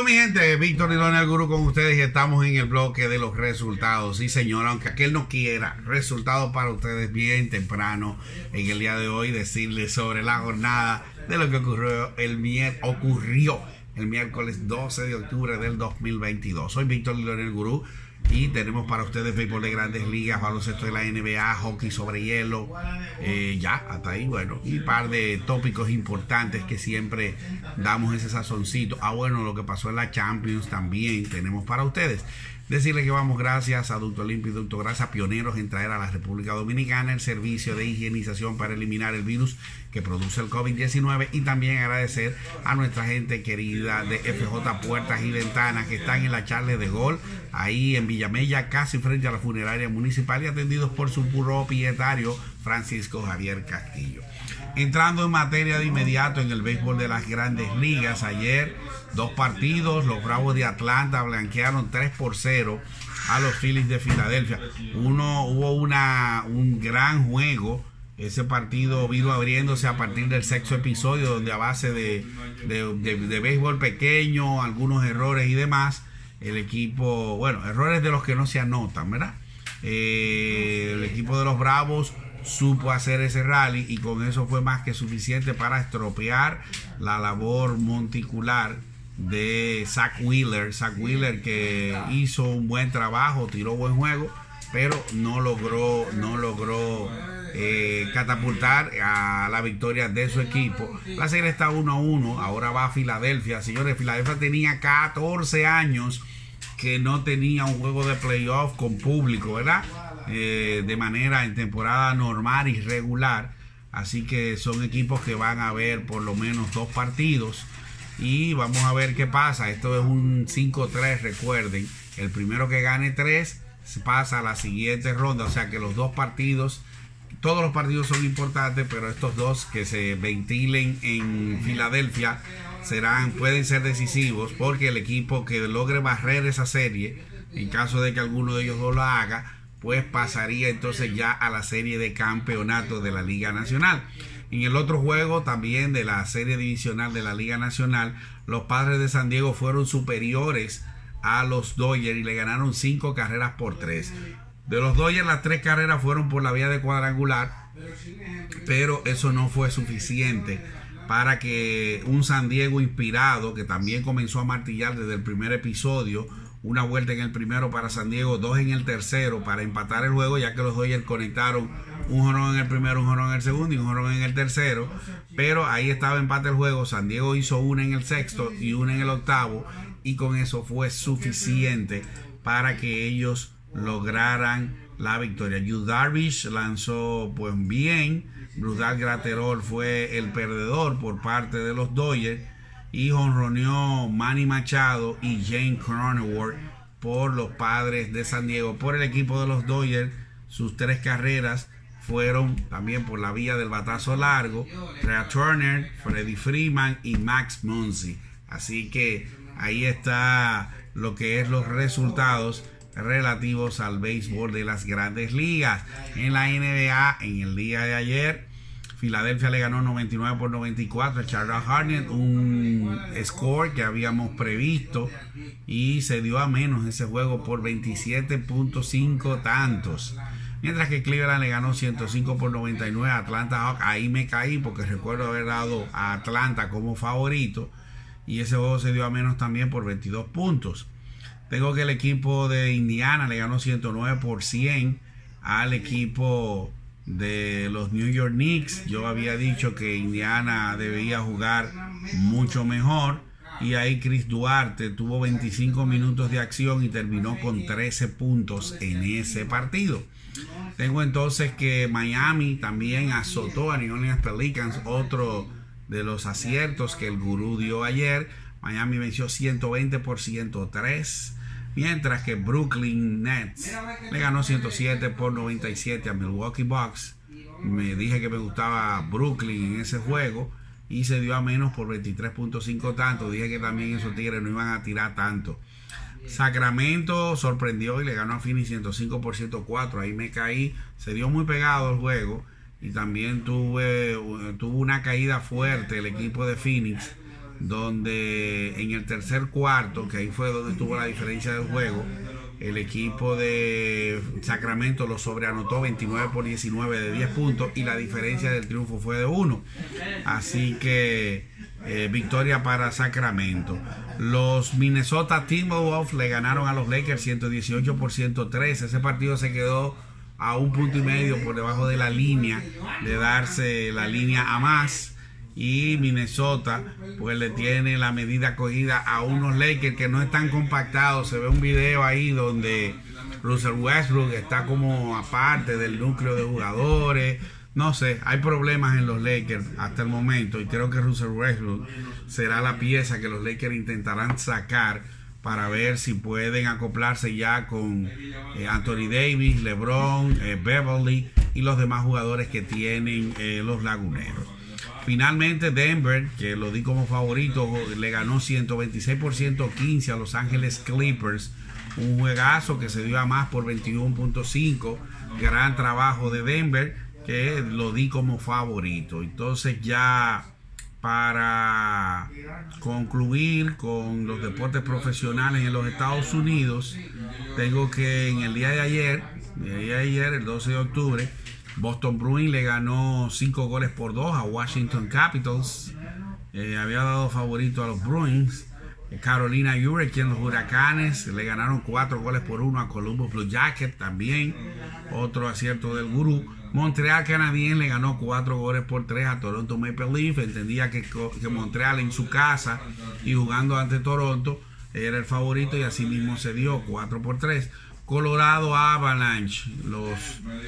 mi gente, Víctor Lilón, el Gurú con ustedes y estamos en el bloque de los resultados. Sí, señor, aunque aquel no quiera, resultados para ustedes bien temprano en el día de hoy, decirles sobre la jornada de lo que ocurrió el miércoles 12 de octubre del 2022. Soy Víctor Lilón, el Gurú, y tenemos para ustedes béisbol de Grandes Ligas, baloncesto de la NBA, hockey sobre hielo, ya, hasta ahí, bueno, y un par de tópicos importantes que siempre damos ese sazoncito. Bueno, lo que pasó en la Champions también tenemos para ustedes. Decirle que vamos gracias a Ducto Limpio y Ducto Grasa, pioneros en traer a la República Dominicana el servicio de higienización para eliminar el virus que produce el COVID-19, y también agradecer a nuestra gente querida de FJ Puertas y Ventanas que están en la Charles de Gaulle, ahí en Villamella, casi frente a la funeraria municipal, y atendidos por su propietario Francisco Javier Castillo. Entrando en materia de inmediato en el béisbol de las Grandes Ligas, ayer dos partidos, los Bravos de Atlanta blanquearon 3-0 a los Phillies de Filadelfia. Hubo un gran juego. Ese partido vino abriéndose a partir del sexto episodio, donde a base de béisbol pequeño, algunos errores y demás, el equipo, bueno, errores de los que no se anotan, ¿verdad? El equipo de los Bravos supo hacer ese rally, y con eso fue más que suficiente para estropear la labor monticular de Zach Wheeler, que hizo un buen trabajo, tiró buen juego, pero no logró catapultar a la victoria de su equipo. La serie está 1-1, ahora va a Filadelfia. Señores, Filadelfia tenía 14 años que no tenía un juego de playoff con público, ¿verdad? De manera en temporada normal y regular. Así que son equipos que van a ver por lo menos dos partidos, y vamos a ver qué pasa. Esto es un 5-3, recuerden, el primero que gane 3 pasa a la siguiente ronda. O sea que los dos partidos, todos los partidos son importantes, pero estos dos que se ventilen en Filadelfia pueden ser decisivos, porque el equipo que logre barrer esa serie, en caso de que alguno de ellos no lo haga, pues pasaría entonces ya a la serie de campeonato de la Liga Nacional. En el otro juego también de la serie divisional de la Liga Nacional, los Padres de San Diego fueron superiores a los Dodgers y le ganaron 5-3. De los Dodgers, las 3 carreras fueron por la vía de cuadrangular, pero eso no fue suficiente para que un San Diego inspirado, que también comenzó a martillar desde el primer episodio, una vuelta en el primero para San Diego, 2 en el tercero para empatar el juego, ya que los Dodgers conectaron un jonrón en el primero, un jonrón en el segundo y un jonrón en el tercero, pero ahí estaba empate el juego. San Diego hizo una en el sexto y una en el octavo, y con eso fue suficiente para que ellos lograran la victoria. Yu Darvish lanzó pues bien, Brusdar Graterol fue el perdedor por parte de los Dodgers, y jonroneó Manny Machado y Jane Cronenworth por los Padres de San Diego. Por el equipo de los Dodgers, sus 3 carreras fueron también por la vía del batazo largo: Trea Turner, Freddie Freeman y Max Muncy. Así que ahí está lo que es los resultados relativos al béisbol de las Grandes Ligas. En la NBA, en el día de ayer, Filadelfia le ganó 99-94 a Charlotte Hornets, un score que habíamos previsto, y se dio a menos ese juego por 27.5 tantos. Mientras que Cleveland le ganó 105-99 a Atlanta Hawks. Ahí me caí porque recuerdo haber dado a Atlanta como favorito, y ese juego se dio a menos también por 22 puntos. Tengo que el equipo de Indiana le ganó 109-100 al equipo de los New York Knicks. Yo había dicho que Indiana debía jugar mucho mejor, y ahí Chris Duarte tuvo 25 minutos de acción y terminó con 13 puntos en ese partido. Tengo entonces que Miami también azotó a New Orleans Pelicans, otro de los aciertos que el Gurú dio ayer. Miami venció 120-103, mientras que Brooklyn Nets le ganó 107-97 a Milwaukee Bucks. Me dije que me gustaba Brooklyn en ese juego, y se dio a menos por 23.5 tanto. Dije que también esos Tigres no iban a tirar tanto. Sacramento sorprendió y le ganó a Phoenix 105-104. Ahí me caí. Se dio muy pegado el juego, y también tuvo una caída fuerte el equipo de Phoenix, donde en el tercer cuarto, que ahí fue donde tuvo la diferencia del juego, el equipo de Sacramento lo sobreanotó 29-19 de 10 puntos y la diferencia del triunfo fue de 1. Así que victoria para Sacramento. Los Minnesota Timberwolves le ganaron a los Lakers 118-103. Ese partido se quedó a 1,5 puntos por debajo de la línea, de darse la línea a más. Y Minnesota pues le tiene la medida cogida a unos Lakers que no están compactados. Se ve un video ahí donde Russell Westbrook está como aparte del núcleo de jugadores. No sé, hay problemas en los Lakers hasta el momento, y creo que Russell Westbrook será la pieza que los Lakers intentarán sacar para ver si pueden acoplarse ya con Anthony Davis, LeBron, Beverly y los demás jugadores que tienen los Laguneros. Finalmente Denver, que lo di como favorito, le ganó 126-115 a Los Ángeles Clippers. Un juegazo que se dio a más por 21.5. Gran trabajo de Denver, que lo di como favorito. Entonces, ya para concluir con los deportes profesionales en los Estados Unidos, tengo que en el día de ayer, el 12 de octubre, Boston Bruins le ganó 5-2 a Washington Capitals. Había dado favorito a los Bruins. Carolina Hurricanes, los Huracanes, le ganaron 4-1 a Columbus Blue Jackets. También otro acierto del gurú. Montreal Canadiens le ganó 4-3 a Toronto Maple Leafs. Entendía que Montreal en su casa y jugando ante Toronto era el favorito, y así mismo se dio 4-3. Colorado Avalanche, los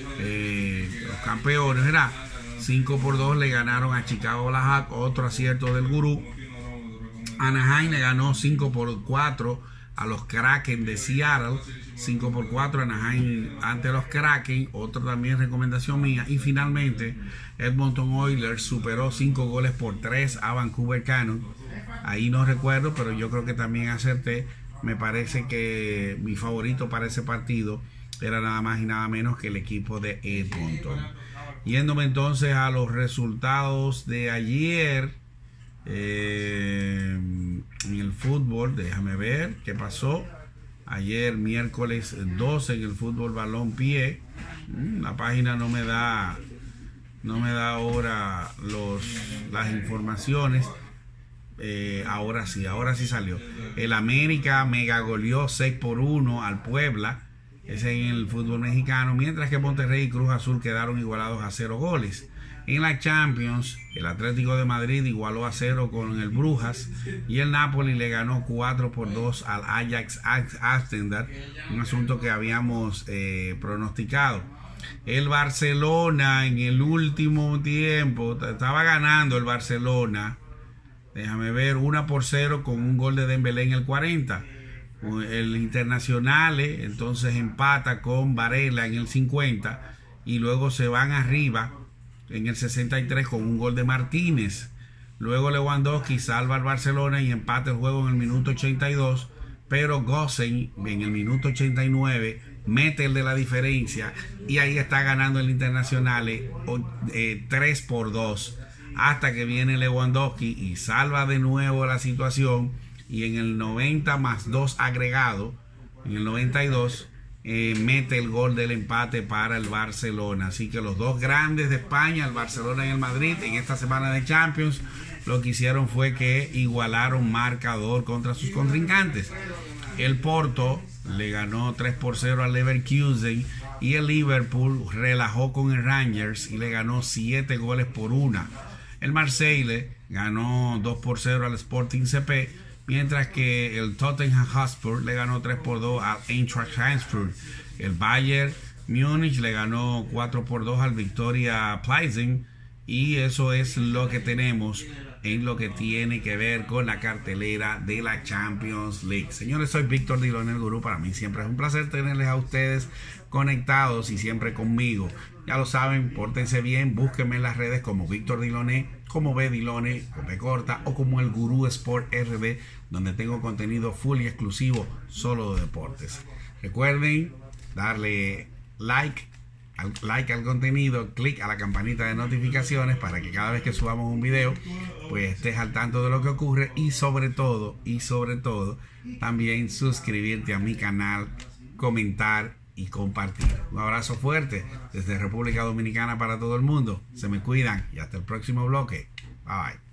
campeones, ¿verdad? 5-2 le ganaron a Chicago Blackhawks, otro acierto del gurú. Anaheim le ganó 5-4 a los Kraken de Seattle, 5-4 Anaheim ante los Kraken, otra también recomendación mía. Y finalmente Edmonton Oilers superó 5-3 a Vancouver Canucks. Ahí no recuerdo, pero yo creo que también acerté. Me parece que mi favorito para ese partido era nada más y nada menos que el equipo de Edmonton. Yéndome entonces a los resultados de ayer en el fútbol, déjame ver qué pasó. Ayer miércoles 12 en el fútbol balompié. La página no me da ahora las informaciones. Ahora sí salió. El América mega goleó 6-1 al Puebla, ese en el fútbol mexicano, mientras que Monterrey y Cruz Azul quedaron igualados a 0 goles. En la Champions, el Atlético de Madrid igualó a 0 con el Brujas, y el Napoli le ganó 4-2 al Ajax Amsterdam, un asunto que habíamos pronosticado. El Barcelona en el último tiempo estaba ganando el Barcelona. Déjame ver, 1-0 con un gol de Dembélé en el 40. El Internacional entonces empata con Varela en el 50 y luego se van arriba en el 63 con un gol de Martínez. Luego Lewandowski salva al Barcelona y empata el juego en el minuto 82, pero Gosens en el minuto 89 mete el de la diferencia y ahí está ganando el Internacional 3-2. Hasta que viene Lewandowski y salva de nuevo la situación, y en el 90+2 agregado, en el 92, mete el gol del empate para el Barcelona. Así que los dos grandes de España, el Barcelona y el Madrid, en esta semana de Champions, lo que hicieron fue que igualaron marcador contra sus contrincantes. El Porto le ganó 3-0 al Leverkusen, y el Liverpool relajó con el Rangers y le ganó 7-1. El Marseille ganó 2-0 al Sporting CP, mientras que el Tottenham Hotspur le ganó 3-2 al Eintracht Frankfurt. El Bayern Múnich le ganó 4-2 al Victoria Plzen, y eso es lo que tenemos en lo que tiene que ver con la cartelera de la Champions League. Señores, soy Víctor Diloné, el gurú. Para mí siempre es un placer tenerles a ustedes conectados y siempre conmigo. Ya lo saben, pórtense bien, búsquenme en las redes como Víctor Diloné, como B Diloné, con B corta, o como el Gurú Sport RD, donde tengo contenido full y exclusivo solo de deportes. Recuerden darle like like al contenido, clic a la campanita de notificaciones para que cada vez que subamos un video pues estés al tanto de lo que ocurre, y sobre todo también suscribirte a mi canal, comentar y compartir. Un abrazo fuerte desde República Dominicana para todo el mundo. Se me cuidan y hasta el próximo bloque. Bye.